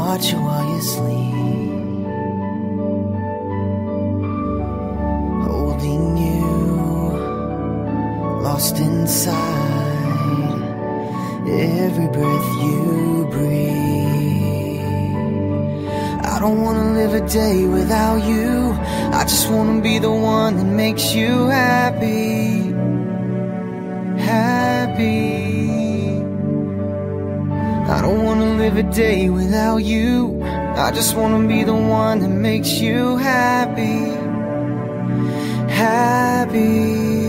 watch you while you sleep, holding you, lost inside every breath you breathe. I don't wanna live a day without you. I just wanna be the one that makes you happy, happy. I don't wanna live a day without you. I just wanna be the one that makes you happy, happy.